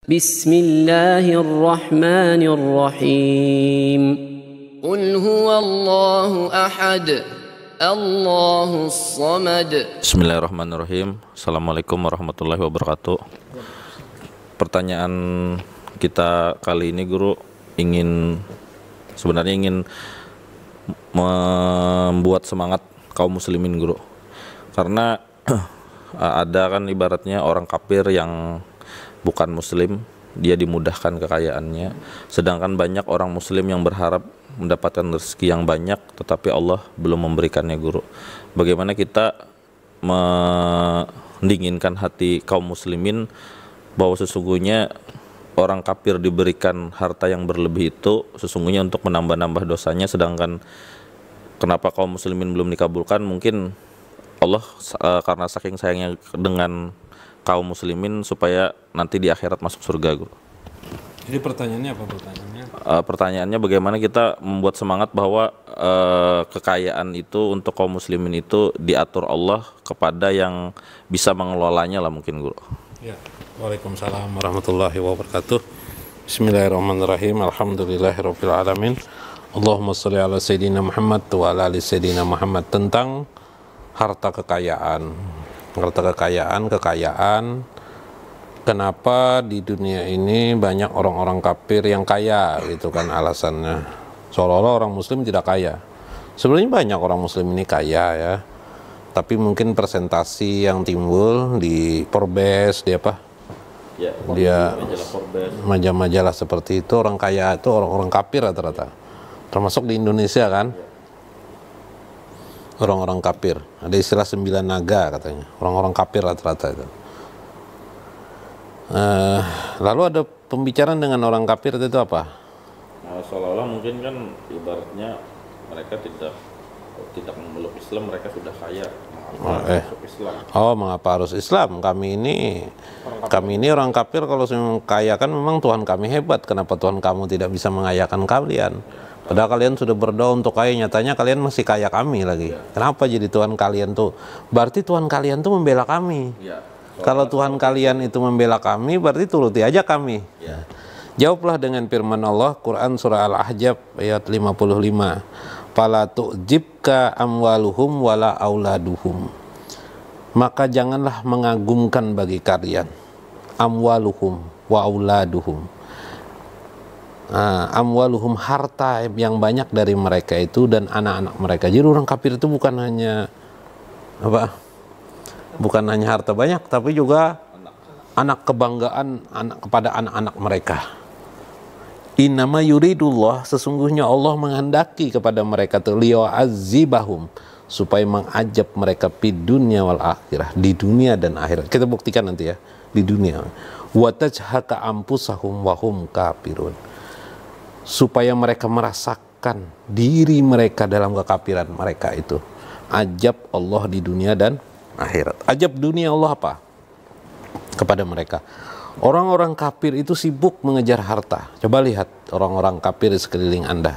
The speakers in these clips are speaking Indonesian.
Bismillahirrahmanirrahim. Qul huwallahu ahad, Allahus samad. Bismillahirrahmanirrahim. Assalamualaikum warahmatullahi wabarakatuh. Pertanyaan kita kali ini, Guru, sebenarnya ingin membuat semangat kaum muslimin, Guru. Karena ada kan ibaratnya orang kafir yang bukan muslim, dia dimudahkan kekayaannya, sedangkan banyak orang muslim yang berharap mendapatkan rezeki yang banyak tetapi Allah belum memberikannya, Guru. Bagaimana kita mendinginkan hati kaum muslimin bahwa sesungguhnya orang kafir diberikan harta yang berlebih itu sesungguhnya untuk menambah-nambah dosanya, sedangkan kenapa kaum muslimin belum dikabulkan? Mungkin Allah karena saking sayangnya dengan kaum muslimin supaya nanti di akhirat masuk surga, Guru. Jadi pertanyaannya apa pertanyaannya? Pertanyaannya bagaimana kita membuat semangat bahwa kekayaan itu untuk kaum muslimin itu diatur Allah kepada yang bisa mengelolanya lah mungkin, Guru. Ya. Waalaikumsalam warahmatullahi wabarakatuh. Bismillahirrahmanirrahim. Alhamdulillahirabbil alamin. Allahumma shalli ala sayyidina Muhammad wa ala ali sayyidina Muhammad. Tentang harta kekayaan. Kekayaan. Kenapa di dunia ini banyak orang-orang kafir yang kaya, gitu kan alasannya. Seolah-olah orang muslim tidak kaya. Sebenarnya banyak orang muslim ini kaya ya. Tapi mungkin presentasi yang timbul di Forbes, di apa? Ya, dia majalah seperti itu, orang kaya itu orang-orang kafir rata-rata. Termasuk di Indonesia kan? Orang-orang kafir, ada istilah 9 naga katanya, orang-orang kafir rata-rata itu. Lalu ada pembicaraan dengan orang kafir itu apa? Seolah-olah mungkin kan ibaratnya mereka tidak memeluk Islam, mereka sudah kaya. Mengapa harus Islam? Kami ini orang kafir, kalau kaya kan memang Tuhan kami hebat. Kenapa Tuhan kamu tidak bisa mengayakan kalian? Padahal kalian sudah berdoa untuk kaya, nyatanya kalian masih kaya kami lagi. Kenapa jadi Tuhan kalian tuh? Berarti Tuhan kalian tuh membela kami. Kalau Tuhan kalian itu membela kami, berarti turuti aja kami. Jawablah dengan firman Allah, Quran surah Al-Ahzab ayat 55. Fala tu'jibka amwaluhum wala auladuhum. Maka janganlah mengagumkan bagi kalian amwaluhum wa auladuhum. Amwaluhum, harta yang banyak dari mereka itu dan anak-anak mereka. Jadi orang kafir itu bukan hanya harta banyak, tapi juga anak kebanggaan kepada anak-anak mereka. Innama yuridullah, sesungguhnya Allah menghendaki kepada mereka liyu'adzibahum, supaya mengajab mereka fid dunya wal akhirah, di dunia dan akhirat. Kita buktikan nanti ya, di dunia. Wa tajhaka anfusahum wa hum kafirun, supaya mereka merasakan diri mereka dalam kekafiran mereka itu. Ajab Allah di dunia dan akhirat. Ajab dunia Allah apa? Kepada mereka. Orang-orang kafir itu sibuk mengejar harta. Coba lihat orang-orang kafir di sekeliling Anda.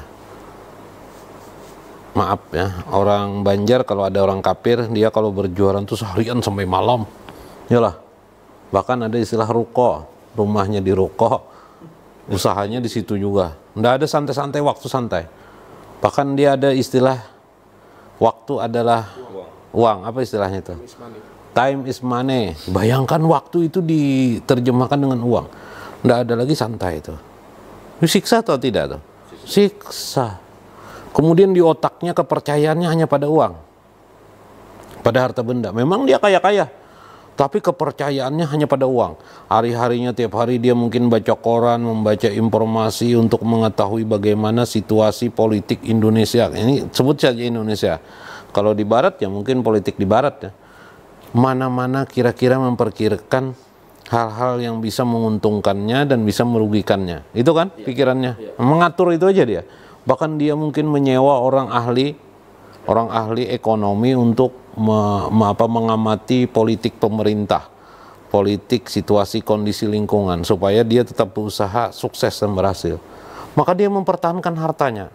Maaf ya, orang Banjar kalau ada orang kafir, dia kalau berjualan tuh seharian sampai malam. Yalah. Bahkan ada istilah ruko, rumahnya di ruko, usahanya di situ juga. Nggak ada santai-santai, waktu santai. Bahkan dia ada istilah waktu adalah uang. Apa istilahnya itu? Time is money. Bayangkan waktu itu diterjemahkan dengan uang. Nggak ada lagi santai itu. Siksa atau tidak tuh? Siksa. Kemudian di otaknya kepercayaannya hanya pada uang, pada harta benda. Memang dia kaya-kaya, tapi kepercayaannya hanya pada uang. Hari-harinya tiap hari dia mungkin baca koran, membaca informasi untuk mengetahui bagaimana situasi politik Indonesia. Ini sebut saja Indonesia. Kalau di barat ya mungkin politik di barat ya. Mana-mana kira-kira memperkirakan hal-hal yang bisa menguntungkannya dan bisa merugikannya. Itu kan pikirannya. Mengatur itu aja dia. Bahkan dia mungkin menyewa orang ahli ekonomi untuk mengamati politik pemerintah, politik, situasi, kondisi lingkungan, supaya dia tetap berusaha sukses dan berhasil. Maka dia mempertahankan hartanya.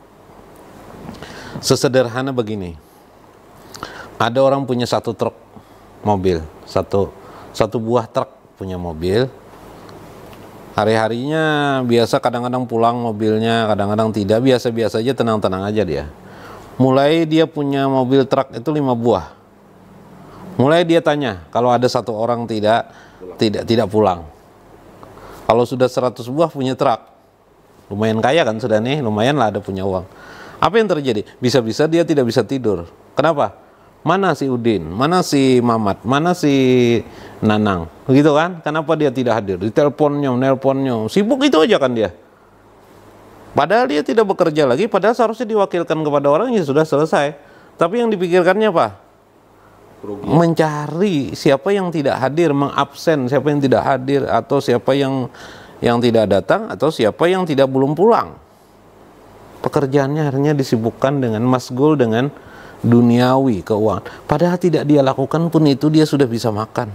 Sesederhana begini, ada orang punya satu truk mobil, satu buah truk punya mobil, Hari-harinya biasa, kadang-kadang pulang mobilnya, kadang-kadang tidak, biasa-biasa aja, tenang-tenang aja dia. Mulai dia punya mobil truk itu 5 buah. Mulai dia tanya kalau ada 1 orang tidak pulang. Kalau sudah 100 buah punya truk, lumayan kaya kan sudah nih, lumayan lah ada punya uang. Apa yang terjadi? Bisa-bisa dia tidak bisa tidur. Kenapa? Mana si Udin? Mana si Mamat? Mana si Nanang? Begitu kan? Kenapa dia tidak hadir? Diteleponnya, nelponnya, sibuk itu aja kan dia. Padahal dia tidak bekerja lagi, padahal seharusnya diwakilkan kepada orang, ya sudah selesai. Tapi yang dipikirkannya apa? Mencari siapa yang tidak hadir, mengabsen siapa yang tidak hadir, atau siapa yang tidak datang, atau siapa yang belum pulang. Pekerjaannya hanya disibukkan dengan masgul, dengan duniawi, keuangan. Padahal tidak dia lakukan pun itu dia sudah bisa makan.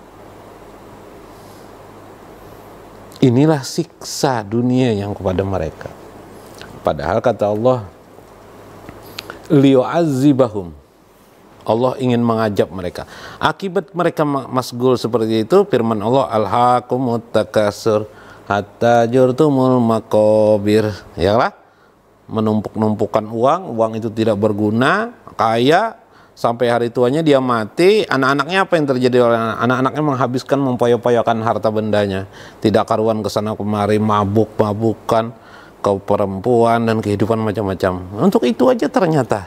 Inilah siksa dunia yang kepada mereka. Padahal kata Allah, liyu'azzibahum, Allah ingin mengajab mereka. Akibat mereka masgul seperti itu, firman Allah, alhaakumut takasur hatta jurtumul maqabir. Ya lah, menumpuk-numpukan uang itu tidak berguna, kaya, sampai hari tuanya dia mati. Anak-anaknya apa yang terjadi? Anak-anaknya menghabiskan, mempoyo-poyokan harta bendanya, tidak karuan kesana kemari, mabuk-mabukan, ke perempuan dan kehidupan macam-macam. Untuk itu aja ternyata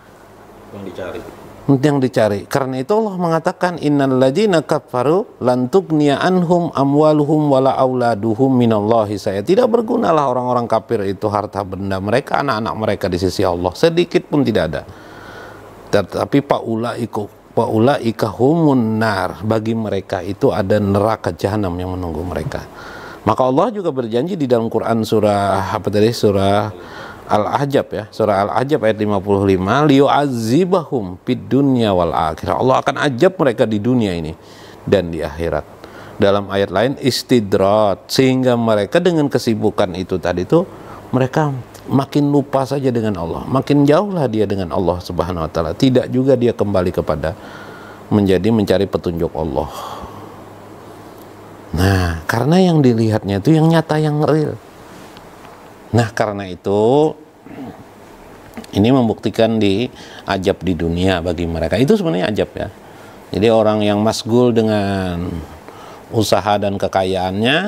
yang dicari. Karena itu Allah mengatakan, innal ladzina kafaru lan tughniya anhum amwaluhum wala auladuhum minallahi saya. Tidak bergunalah orang-orang kafir itu harta benda mereka, anak-anak mereka di sisi Allah, sedikit pun tidak ada. Tetapi paulaika humun nar, bagi mereka itu ada neraka jahanam yang menunggu mereka. Maka Allah juga berjanji di dalam Quran surah Al-Ahzab ya, surah Al-Ahzab ayat 55, liyu'azzibahum fid dunya wal akhirah. Allah akan ajab mereka di dunia ini dan di akhirat. Dalam ayat lain istidrat, sehingga mereka dengan kesibukan itu tadi itu mereka makin lupa saja dengan Allah, makin jauhlah dia dengan Allah Subhanahu wa taala. Tidak juga dia kembali kepada mencari petunjuk Allah. Nah, karena yang dilihatnya itu yang nyata, yang real. Nah, karena itu ini membuktikan ajab di dunia bagi mereka. Itu sebenarnya ajab ya. Jadi orang yang masgul dengan usaha dan kekayaannya,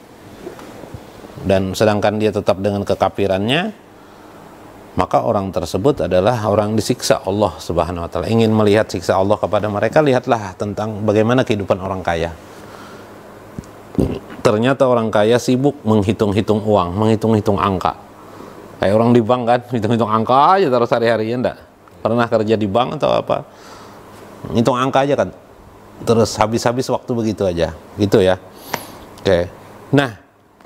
dan sedangkan dia tetap dengan kekafirannya, maka orang tersebut adalah orang disiksa Allah Subhanahu wa taala. Ingin melihat siksa Allah kepada mereka, lihatlah tentang bagaimana kehidupan orang kaya. Ternyata orang kaya sibuk menghitung-hitung uang, menghitung-hitung angka. Kayak orang di bank kan, hitung-hitung angka aja terus hari-harinya. Enggak pernah kerja di bank atau apa, hitung angka aja kan, terus habis-habis waktu begitu aja, gitu ya. Oke. Nah,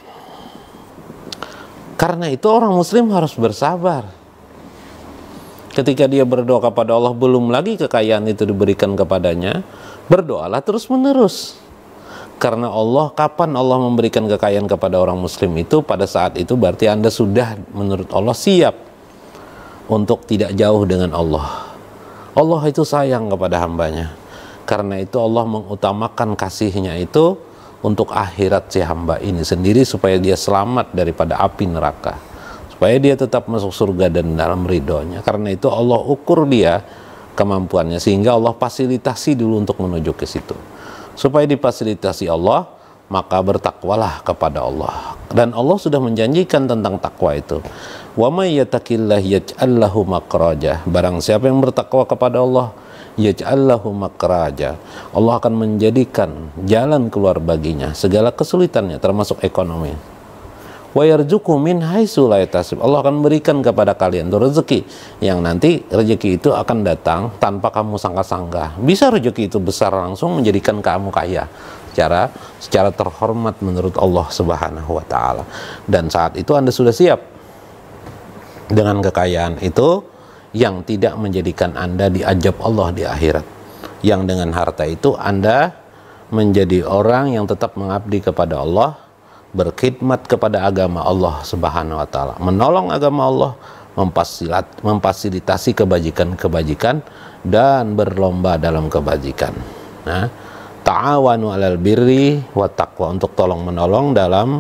karena itu orang muslim harus bersabar. Ketika dia berdoa kepada Allah, belum lagi kekayaan itu diberikan kepadanya, berdoalah terus menerus. Karena Allah, kapan Allah memberikan kekayaan kepada orang muslim itu, pada saat itu berarti Anda sudah menurut Allah siap untuk tidak jauh dengan Allah. Allah itu sayang kepada hambanya. Karena itu Allah mengutamakan kasihnya itu untuk akhirat si hamba ini sendiri, supaya dia selamat daripada api neraka, supaya dia tetap masuk surga dan dalam ridhonya. Karena itu Allah ukur dia kemampuannya, sehingga Allah fasilitasi dulu untuk menuju ke situ. Supaya difasilitasi Allah, maka bertakwalah kepada Allah. Dan Allah sudah menjanjikan tentang takwa itu. Wa may yattaqillah yaj'al lahu makhraja. Barang siapa yang bertakwa kepada Allah, yaj'al lahu makhraja, Allah akan menjadikan jalan keluar baginya segala kesulitannya, termasuk ekonomi. Wa yarzuqhu min haitsu la yahtasib. Allah akan berikan kepada kalian itu rezeki yang nanti rezeki itu akan datang tanpa kamu sangka-sangka. Bisa rezeki itu besar langsung menjadikan kamu kaya secara terhormat menurut Allah Subhanahu wa taala. Dan saat itu Anda sudah siap dengan kekayaan itu yang tidak menjadikan Anda diajab Allah di akhirat. Yang dengan harta itu Anda menjadi orang yang tetap mengabdi kepada Allah, berkhidmat kepada agama Allah Subhanahu wa taala, menolong agama Allah, memfasilitasi kebajikan-kebajikan dan berlomba dalam kebajikan. Nah, ta'awanu 'alal birri wa taqwa, untuk tolong menolong dalam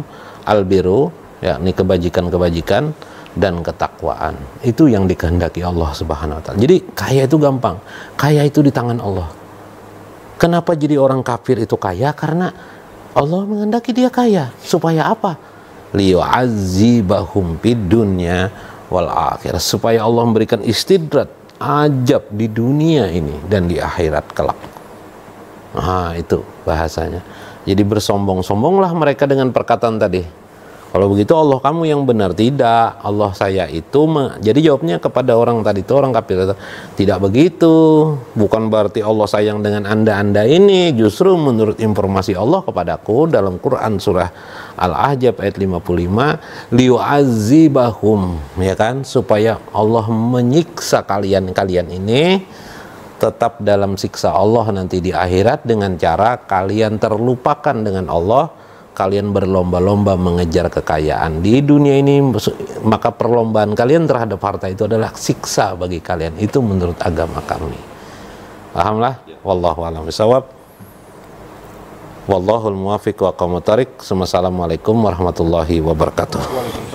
albiru, yakni kebajikan-kebajikan dan ketakwaan. Itu yang dikehendaki Allah Subhanahu wa taala. Jadi kaya itu gampang. Kaya itu di tangan Allah. Kenapa jadi orang kafir itu kaya? Karena Allah menghendaki dia kaya. Supaya apa? Liyu'azzibahum fid dunya wal akhirah. Supaya Allah memberikan istidrat, ajab di dunia ini dan di akhirat kelak. Nah, itu bahasanya. Jadi bersombong-sombonglah mereka dengan perkataan tadi. Kalau begitu Allah kamu yang benar. Tidak, Allah saya itu jadi jawabnya kepada orang tadi itu, orang kafir, tidak begitu. Bukan berarti Allah sayang dengan anda ini. Justru menurut informasi Allah kepadaku dalam Quran surah Al-Ahzab ayat 55, liyu'azzibahum, ya kan, supaya Allah menyiksa kalian ini tetap dalam siksa Allah nanti di akhirat dengan cara kalian terlupakan dengan Allah. Kalian berlomba-lomba mengejar kekayaan di dunia ini, maka perlombaan kalian terhadap harta itu adalah siksa bagi kalian. Itu menurut agama kami. Alhamdulillah, wallahu a'lam bishawab. Wallahul muwaffiq wa aqwamut thariq. Assalamualaikum warahmatullahi wabarakatuh.